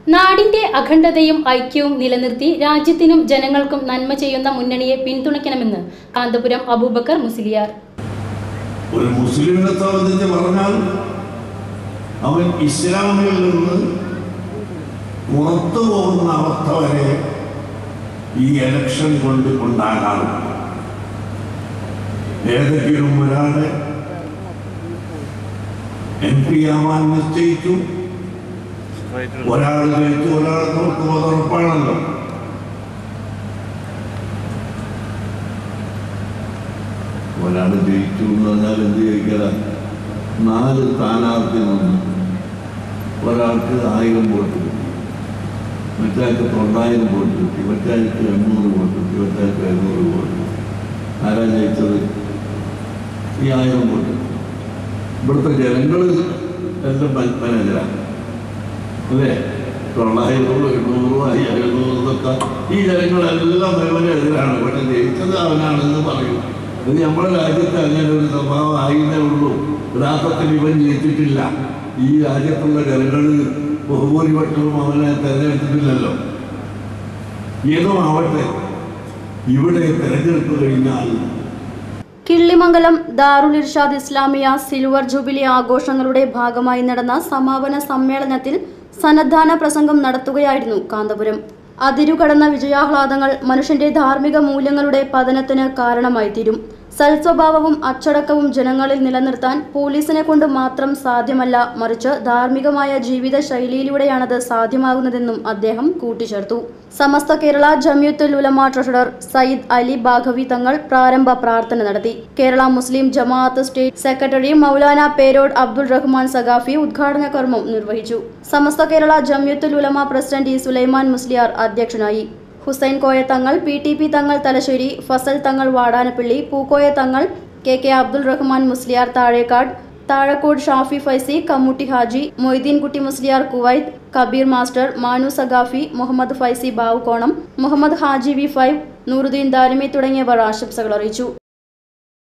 നാടിന്റെ അഖണ്ഡതയും ഐക്യവും നിലനിർത്തി രാജ്യത്തിനും ജനങ്ങൾക്കും നന്മ ചെയ്യുന്ന മുന്നണിയെ പിന്തുണയ്ക്കണമെന്ന് കാന്തപുരം അബൂബക്കർ മുസ്ലിയാർ. ഒരു മുസ്ലിമിനെ സംബന്ധിച്ച് പറഞ്ഞാൽ അവൻ ഇസ്ലാമിൽ നിന്ന് പുറത്തു പോകുന്ന അവസ്ഥ വരെ ഈ ഇലക്ഷൻ കൊണ്ട് ഉണ്ടാകാറുണ്ട്. ഏതെങ്കിലും ഒരാളെ MP ആവാൻ നിശ്ചയിച്ചു, ഒരാൾ ജയിച്ചു, ഒരാൾ നോക്കുമ്പോൾ ഉറപ്പാണല്ലോ. ഒരാൾ ജയിച്ചു എന്ന് പറഞ്ഞാൽ എന്ത് ചോദിക്കല? 4 സ്ഥാനാർത്ഥി നിന്ന് ഒരാൾക്ക് 1000 വോട്ട് കിട്ടി, മറ്റാൾക്ക് 900 വോട്ട് കിട്ടി, മറ്റാൾക്ക് 800 വോട്ട് കിട്ടി, മറ്റാൾക്ക് 700 വോട്ട് കിട്ടി. ആരാ ജയിച്ചത്? ഈ 1000 വോട്ട്. ഇവിടുത്തെ ജനങ്ങൾ എല്ലാം മനസ്സിലാണ് അല്ലേ? 900, 800, 700 ഈ ജനങ്ങളെല്ലാം ഇവനെതിരാണ്. ഇവിടെ ജയിച്ചത് അവനാണെന്ന് പറയും. ഇത് നമ്മുടെ രാജ്യത്ത് അങ്ങനെ ഒരു സ്വഭാവം ആയിന്നേ ഉള്ളൂ. യഥാർത്ഥത്തിൽ ഇവൻ ജയിച്ചിട്ടില്ല. ഈ രാജ്യത്തുള്ള ജനങ്ങൾ ബഹുഭൂരിപക്ഷവും അവനെ തെരഞ്ഞെടുത്തിട്ടില്ലല്ലോ. ഏതുമാവട്ടെ, ഇവിടെ തെരഞ്ഞെടുപ്പ് കഴിഞ്ഞാൽ കിള്ളിമംഗലം ദാറുൽ ഇർഷാദ് ഇസ്ലാമിയ സിൽവർ ജൂബിലി ആഘോഷങ്ങളുടെ ഭാഗമായി നടന്ന സമാപന സമ്മേളനത്തിൽ സന്നദ്ധാന പ്രസംഗം നടത്തുകയായിരുന്നു കാന്തപുരം. അതിരുകടന്ന വിജയാഹ്ലാദങ്ങൾ മനുഷ്യന്റെ ധാർമ്മിക മൂല്യങ്ങളുടെ പതനത്തിന് കാരണമായി തീരും. സൽസ്വഭാവവും അച്ചടക്കവും ജനങ്ങളിൽ നിലനിർത്താൻ പോലീസിനെ കൊണ്ട് മാത്രം സാധ്യമല്ല, മറിച്ച് ധാർമ്മികമായ ജീവിത ശൈലിയിലൂടെയാണത് സാധ്യമാകുന്നതെന്നും അദ്ദേഹം കൂട്ടിച്ചേർത്തു. സമസ്ത കേരള ജമിയത്തുൽ ഉലമ ട്രഷറർ സയ്യിദ് അലി ബാഘവി തങ്ങൾ പ്രാരംഭ പ്രാർത്ഥന നടത്തി. കേരള മുസ്ലിം ജമാഅത്ത് സ്റ്റേറ്റ് സെക്രട്ടറി മൗലാന പേരോഡ് അബ്ദുൾ റഹ്മാൻ സഖാഫി ഉദ്ഘാടന കർമ്മം നിർവഹിച്ചു. സമസ്ത കേരള ജമിയത്തുൽ ഉലമ പ്രസിഡന്റ് ഇ സുലൈമാൻ മുസ്ലിയാർ അധ്യക്ഷനായി. ഹുസൈൻ കോയ തങ്ങൾ, PTP തങ്ങൾ തലശ്ശേരി, ഫസൽ തങ്ങൾ Vadanappally, Pookoya Thangal, KK Abdul Rahman Musliyar Thazhekkad, Thazhakode Shafi Faizy, Kammutty Haji, Moideen Kutty Musliyar Kuwait, Kabeer master, Manu Saqafi, Muhammad Faizi Bavukonam, Muhammad Haji V5, Nooruddeen Darimi തുടങ്ങിയവർ ആശംസകൾ അറിയിച്ചു.